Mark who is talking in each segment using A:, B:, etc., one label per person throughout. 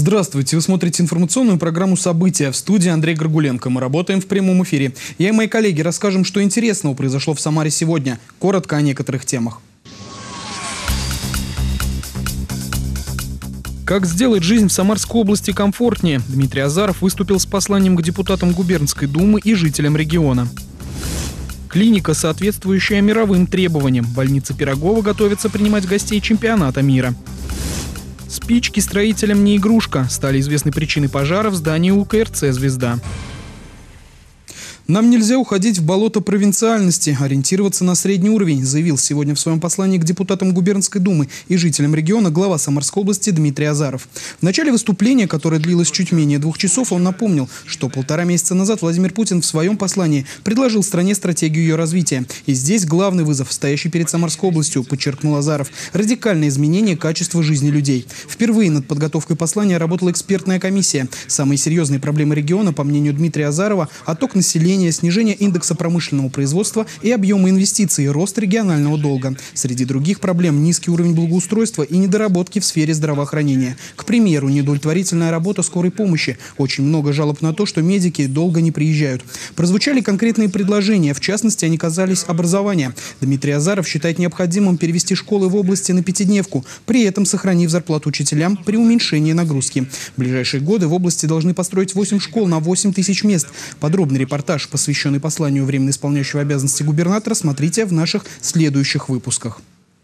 A: Здравствуйте, вы смотрите информационную программу «События». В студии Андрей Горгуленко. Мы работаем в прямом эфире. Я и мои коллеги расскажем, что интересного произошло в Самаре сегодня. Коротко о некоторых темах. Как сделать жизнь в Самарской области комфортнее? Дмитрий Азаров выступил с посланием к депутатам Губернской думы и жителям региона. Клиника, соответствующая мировым требованиям. Больница Пирогова готовится принимать гостей чемпионата мира. Спички строителям не игрушка. Стали известны причины пожара в здании УКРЦ «Звезда». «Нам нельзя уходить в болото провинциальности, ориентироваться на средний уровень», заявил сегодня в своем послании к депутатам Губернской думы и жителям региона глава Самарской области Дмитрий Азаров. В начале выступления, которое длилось чуть менее 2 часов, он напомнил, что 1,5 месяца назад Владимир Путин в своем послании предложил стране стратегию ее развития. И здесь главный вызов, стоящий перед Самарской областью, подчеркнул Азаров, радикальное изменение качества жизни людей. Впервые над подготовкой послания работала экспертная комиссия. Самые серьезные проблемы региона, по мнению Дмитрия Азарова, отток населения, снижение индекса промышленного производства и объема инвестиций, рост регионального долга. Среди других проблем – низкий уровень благоустройства и недоработки в сфере здравоохранения. К примеру, неудовлетворительная работа скорой помощи. Очень много жалоб на то, что медики долго не приезжают. Прозвучали конкретные предложения, в частности, они касались образования. Дмитрий Азаров считает необходимым перевести школы в области на 5-дневку, при этом сохранив зарплату учителям при уменьшении нагрузки. В ближайшие годы в области должны построить 8 школ на 8 тысяч мест. Подробный репортаж, посвященный посланию временно исполняющего обязанности губернатора, смотрите в наших следующих выпусках.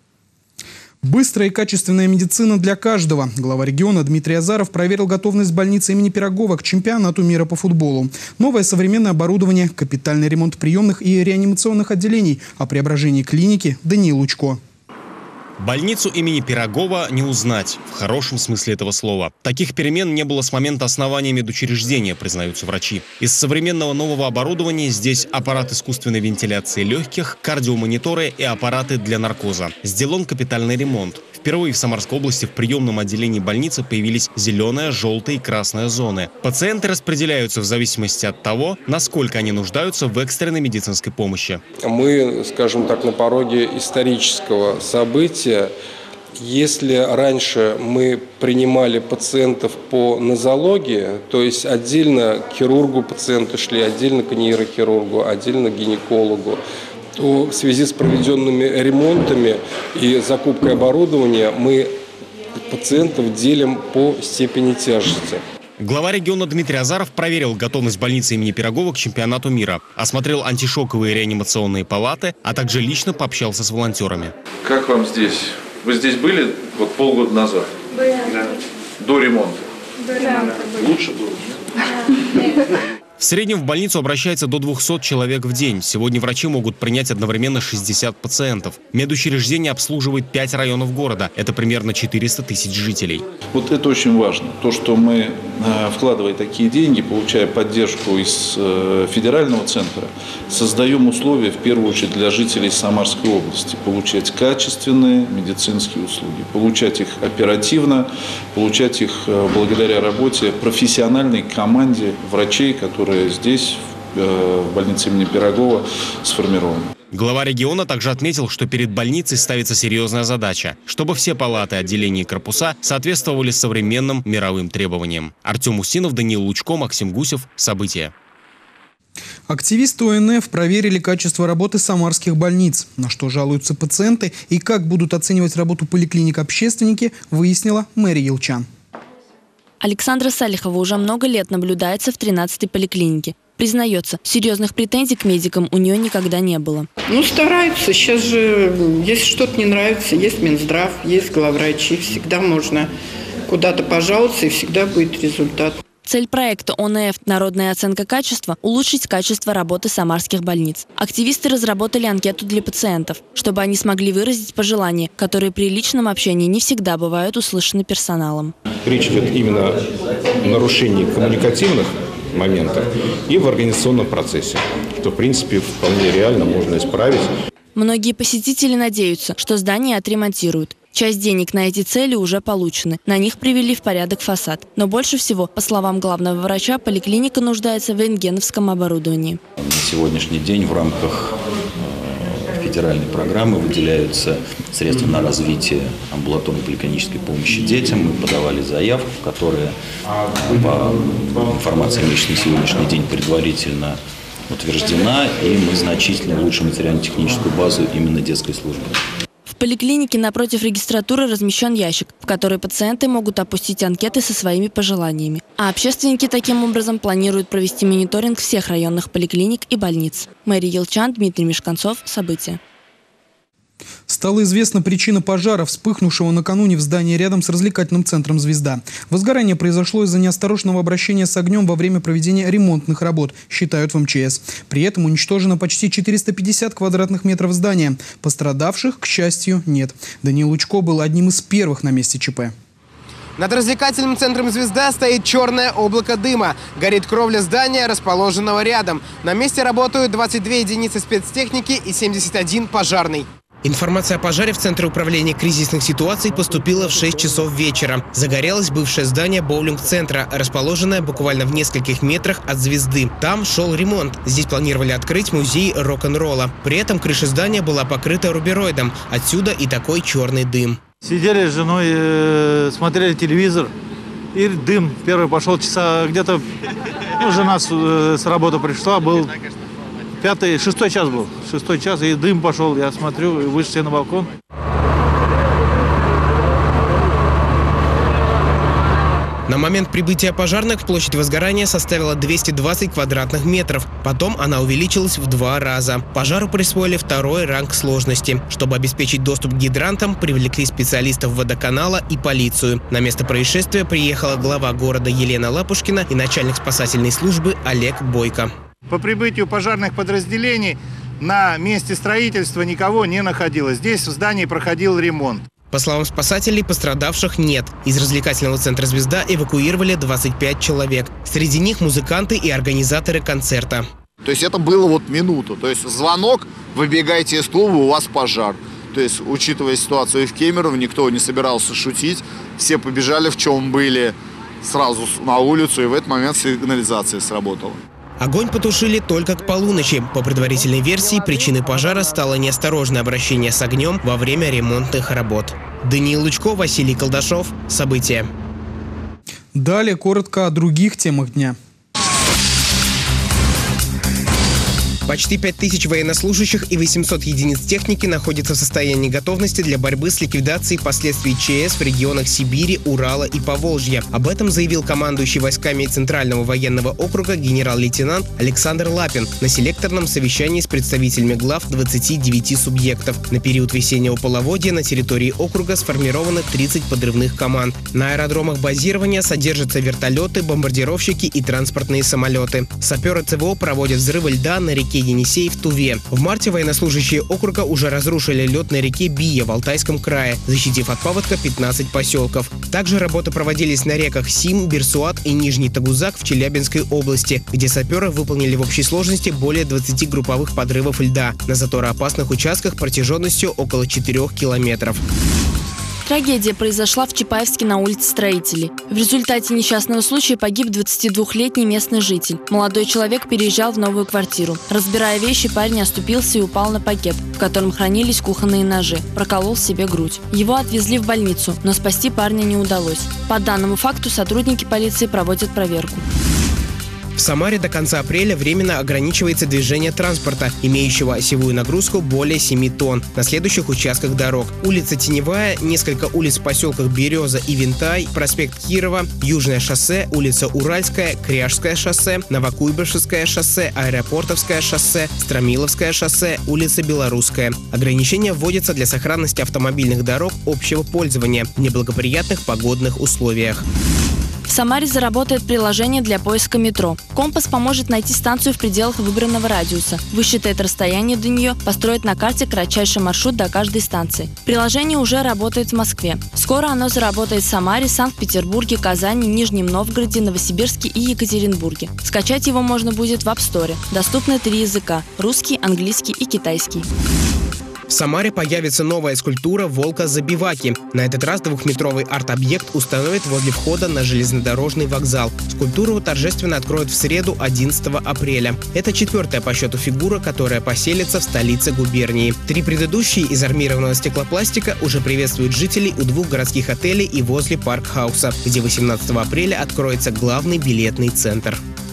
A: Быстрая и качественная медицина для каждого. Глава региона Дмитрий Азаров проверил готовность больницы имени Пирогова к чемпионату мира по футболу. Новое современное оборудование, капитальный ремонт приемных и реанимационных отделений, о преображении клиники Даниил Лучко.
B: Больницу имени Пирогова не узнать, в хорошем смысле этого слова. Таких перемен не было с момента основания медучреждения, признаются врачи. Из современного нового оборудования здесь аппарат искусственной вентиляции легких, кардиомониторы и аппараты для наркоза. Сделан капитальный ремонт. Впервые в Самарской области в приемном отделении больницы появились зеленая, желтая и красная зоны. Пациенты распределяются в зависимости от того, насколько они нуждаются в экстренной медицинской помощи.
C: Мы, скажем так, на пороге исторического события. Если раньше мы принимали пациентов по нозологии, то есть отдельно к хирургу пациенты шли, отдельно к нейрохирургу, отдельно к гинекологу, то в связи с проведенными ремонтами и закупкой оборудования мы пациентов делим по степени тяжести.
B: Глава региона Дмитрий Азаров проверил готовность больницы имени Пирогова к чемпионату мира, осмотрел антишоковые реанимационные палаты, а также лично пообщался с волонтерами.
D: Как вам здесь? Вы здесь были вот полгода назад? Да. До ремонта? Да. Лучше было?
B: Да. В среднем в больницу обращается до 200 человек в день. Сегодня врачи могут принять одновременно 60 пациентов. Медучреждение обслуживает 5 районов города. Это примерно 400 тысяч жителей.
D: Вот это очень важно. То, что мы, вкладывая такие деньги, получая поддержку из федерального центра, создаем условия, в первую очередь, для жителей Самарской области. Получать качественные медицинские услуги. Получать их оперативно, получать их благодаря работе профессиональной команде врачей, которые здесь, в больнице имени Пирогова, сформированы.
B: Глава региона также отметил, что перед больницей ставится серьезная задача, чтобы все палаты, отделения и корпуса соответствовали современным мировым требованиям. Артем Усинов, Даниил Лучко, Максим Гусев. События.
A: Активисты ОНФ проверили качество работы самарских больниц. На что жалуются пациенты и как будут оценивать работу поликлиник общественники, выяснила Мэри Елчан.
E: Александра Салихова уже много лет наблюдается в 13-й поликлинике. Признается, серьезных претензий к медикам у нее никогда не было.
F: Стараются. Сейчас же, если что-то не нравится, есть Минздрав, есть главврачи. Всегда можно куда-то пожаловаться, и всегда будет результат.
E: Цель проекта ОНФ «Народная оценка качества» – улучшить качество работы самарских больниц. Активисты разработали анкету для пациентов, чтобы они смогли выразить пожелания, которые при личном общении не всегда бывают услышаны персоналом.
G: Речь идет именно о нарушении коммуникативных моментов и в организационном процессе, что в принципе вполне реально можно исправить.
E: Многие посетители надеются, что здание отремонтируют. Часть денег на эти цели уже получены. На них привели в порядок фасад. Но больше всего, по словам главного врача, поликлиника нуждается в рентгеновском оборудовании.
H: На сегодняшний день в рамках федеральной программы выделяются средства на развитие амбулаторной поликлинической помощи детям. Мы подавали заявку, которая по информации, имеющейся на сегодняшний день, предварительно утверждена, и мы значительно улучшим материально-техническую базу именно детской службы.
E: В поликлинике напротив регистратуры размещен ящик, в который пациенты могут опустить анкеты со своими пожеланиями. А общественники таким образом планируют провести мониторинг всех районных поликлиник и больниц. Мэри Елчан, Дмитрий Мешканцов. События.
A: Стала известна причина пожара, вспыхнувшего накануне в здании рядом с развлекательным центром «Звезда». Возгорание произошло из-за неосторожного обращения с огнем во время проведения ремонтных работ, считают в МЧС. При этом уничтожено почти 450 квадратных метров здания. Пострадавших, к счастью, нет. Даниил Лучко был одним из первых на месте ЧП.
I: Над развлекательным центром «Звезда» стоит черное облако дыма. Горит кровля здания, расположенного рядом. На месте работают 22 единицы спецтехники и 71 пожарный.
J: Информация о пожаре в Центре управления кризисных ситуаций поступила в 6 часов вечера. Загорелось бывшее здание боулинг-центра, расположенное буквально в нескольких метрах от «Звезды». Там шел ремонт. Здесь планировали открыть музей рок-н-ролла. При этом крыша здания была покрыта рубероидом. Отсюда и такой черный дым.
K: Сидели с женой, смотрели телевизор, и дым. Первый пошел часа где-то, жена с работы пришла, был 6 час был. 6 час, и дым пошел. Я смотрю, и вышли на балкон.
J: На момент прибытия пожарных площадь возгорания составила 220 квадратных метров. Потом она увеличилась в 2 раза. Пожару присвоили 2-й ранг сложности. Чтобы обеспечить доступ к гидрантам, привлекли специалистов водоканала и полицию. На место происшествия приехала глава города Елена Лапушкина и начальник спасательной службы Олег Бойко.
K: По прибытию пожарных подразделений на месте строительства никого не находилось. Здесь в здании проходил ремонт.
J: По словам спасателей, пострадавших нет. Из развлекательного центра «Звезда» эвакуировали 25 человек. Среди них музыканты и организаторы концерта.
L: То есть это было минуту. То есть звонок, выбегайте из клуба, у вас пожар. То есть, учитывая ситуацию и в Кемерово, никто не собирался шутить. Все побежали, в чем были, сразу на улицу, и в этот момент сигнализация сработала.
J: Огонь потушили только к полуночи. По предварительной версии, причиной пожара стало неосторожное обращение с огнем во время ремонтных работ. Даниил Лучко, Василий Колдашов. События.
A: Далее коротко о других темах дня.
J: Почти 5000 военнослужащих и 800 единиц техники находятся в состоянии готовности для борьбы с ликвидацией последствий ЧС в регионах Сибири, Урала и Поволжья. Об этом заявил командующий войсками Центрального военного округа генерал-лейтенант Александр Лапин на селекторном совещании с представителями глав 29 субъектов. На период весеннего половодья на территории округа сформировано 30 подрывных команд. На аэродромах базирования содержатся вертолеты, бомбардировщики и транспортные самолеты. Саперы ЦВО проводят взрывы льда на реке Енисей в Туве. В марте военнослужащие округа уже разрушили лед на реке Бия в Алтайском крае, защитив от паводка 15 поселков. Также работы проводились на реках Сим, Бирсуат и Нижний Тагузак в Челябинской области, где саперы выполнили в общей сложности более 20 групповых подрывов льда на затороопасных участках протяженностью около 4 километров.
E: Трагедия произошла в Чапаевске на улице Строителей. В результате несчастного случая погиб 22-летний местный житель. Молодой человек переезжал в новую квартиру. Разбирая вещи, парень оступился и упал на пакет, в котором хранились кухонные ножи. Проколол себе грудь. Его отвезли в больницу, но спасти парня не удалось. По данному факту сотрудники полиции проводят проверку.
J: В Самаре до конца апреля временно ограничивается движение транспорта, имеющего осевую нагрузку более 7 тонн, на следующих участках дорог. Улица Теневая, несколько улиц в поселках Береза и Винтай, проспект Кирова, Южное шоссе, улица Уральская, Кряжское шоссе, Новокуйбышевское шоссе, Аэропортовское шоссе, Стромиловское шоссе, улица Белорусская. Ограничения вводятся для сохранности автомобильных дорог общего пользования в неблагоприятных погодных условиях.
E: В Самаре заработает приложение для поиска метро. Компас поможет найти станцию в пределах выбранного радиуса, высчитает расстояние до нее, построит на карте кратчайший маршрут до каждой станции. Приложение уже работает в Москве. Скоро оно заработает в Самаре, Санкт-Петербурге, Казани, Нижнем Новгороде, Новосибирске и Екатеринбурге. Скачать его можно будет в App Store. Доступны 3 языка – русский, английский и китайский.
J: В Самаре появится новая скульптура волка-забиваки. На этот раз 2-метровый арт-объект установят возле входа на железнодорожный вокзал. Скульптуру торжественно откроют в среду, 11 апреля. Это 4-я по счету фигура, которая поселится в столице губернии. 3 предыдущие из армированного стеклопластика уже приветствуют жителей у 2 городских отелей и возле Парк-хауса, где 18 апреля откроется главный билетный центр.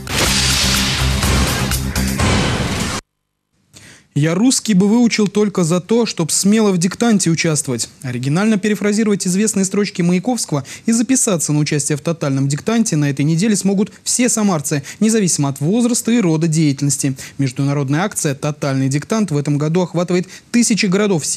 A: «Я русский бы выучил только за то, чтобы смело в диктанте участвовать». Оригинально перефразировать известные строчки Маяковского и записаться на участие в тотальном диктанте на этой неделе смогут все самарцы, независимо от возраста и рода деятельности. Международная акция «Тотальный диктант» в этом году охватывает тысячи городов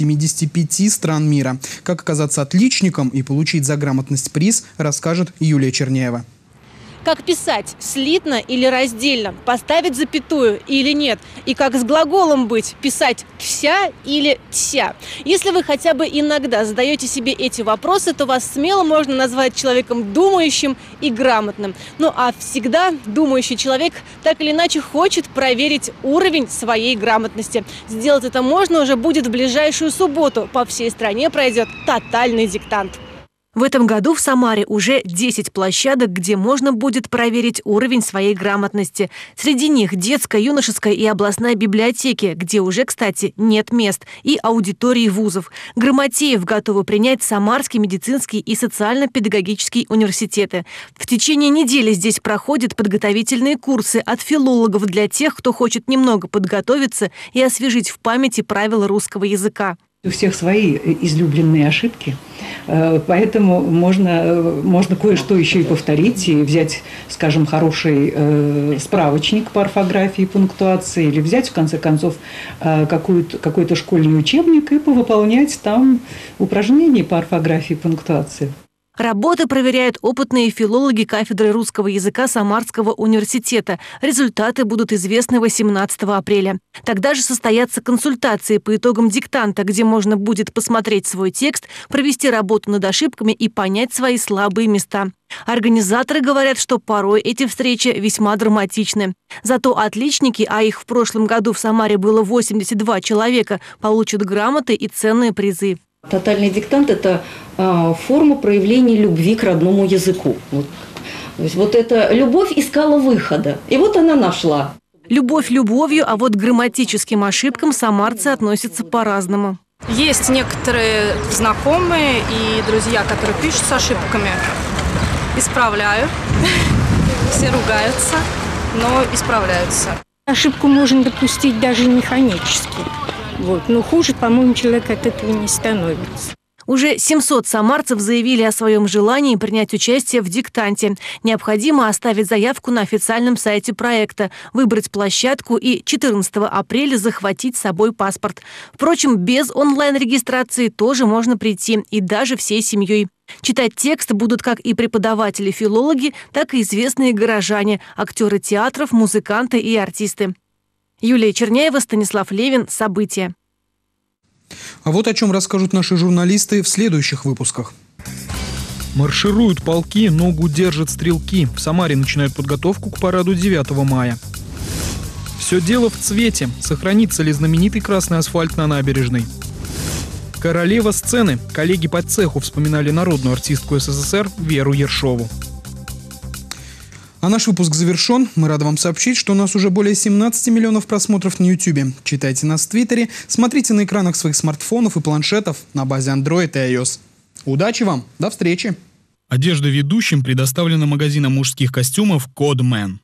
A: 75 стран мира. Как оказаться отличником и получить за грамотность приз, расскажет Юлия Черняева.
M: Как писать, слитно или раздельно, поставить запятую или нет, и как с глаголом быть, писать «тся» или «тся». Если вы хотя бы иногда задаете себе эти вопросы, то вас смело можно назвать человеком думающим и грамотным. Ну а всегда думающий человек так или иначе хочет проверить уровень своей грамотности. Сделать это можно уже будет в ближайшую субботу. По всей стране пройдет тотальный диктант.
N: В этом году в Самаре уже 10 площадок, где можно будет проверить уровень своей грамотности. Среди них детская, юношеская и областная библиотеки, где уже, кстати, нет мест, и аудитории вузов. Грамотеев готовы принять Самарский медицинский и социально-педагогический университеты. В течение недели здесь проходят подготовительные курсы от филологов для тех, кто хочет немного подготовиться и освежить в памяти правила русского языка.
O: У всех свои излюбленные ошибки, поэтому можно кое-что еще и повторить, и взять, скажем, хороший справочник по орфографии и пунктуации, или взять, в конце концов, какой-то школьный учебник и повыполнять там упражнения по орфографии и пунктуации.
N: Работы проверяют опытные филологи кафедры русского языка Самарского университета. Результаты будут известны 18 апреля. Тогда же состоятся консультации по итогам диктанта, где можно будет посмотреть свой текст, провести работу над ошибками и понять свои слабые места. Организаторы говорят, что порой эти встречи весьма драматичны. Зато отличники, а их в прошлом году в Самаре было 82 человека, получат грамоты и ценные призы.
P: Тотальный диктант – это форма проявления любви к родному языку. Вот эта любовь искала выхода, и вот она нашла.
N: Любовь любовью, а вот к грамматическим ошибкам самарцы относятся по-разному.
Q: Есть некоторые знакомые и друзья, которые пишут с ошибками. Исправляю. Все ругаются, но исправляются.
R: Ошибку можно допустить даже механически. Но хуже, по-моему, человек от этого не становится.
N: Уже 700 самарцев заявили о своем желании принять участие в диктанте. Необходимо оставить заявку на официальном сайте проекта, выбрать площадку и 14 апреля захватить с собой паспорт. Впрочем, без онлайн-регистрации тоже можно прийти, и даже всей семьей. Читать текст будут как и преподаватели-филологи, так и известные горожане, актеры театров, музыканты и артисты. Юлия Черняева, Станислав Левин. События.
A: А вот о чем расскажут наши журналисты в следующих выпусках. Маршируют полки, ногу держат стрелки. В Самаре начинают подготовку к параду 9 мая. Все дело в цвете. Сохранится ли знаменитый красный асфальт на набережной? Королева сцены. Коллеги по цеху вспоминали народную артистку СССР Веру Ершову. А наш выпуск завершен. Мы рады вам сообщить, что у нас уже более 17 миллионов просмотров на YouTube. Читайте нас в Твиттере, смотрите на экранах своих смартфонов и планшетов на базе Android и iOS. Удачи вам! До встречи! Одежда ведущим предоставлена магазином мужских костюмов Codman.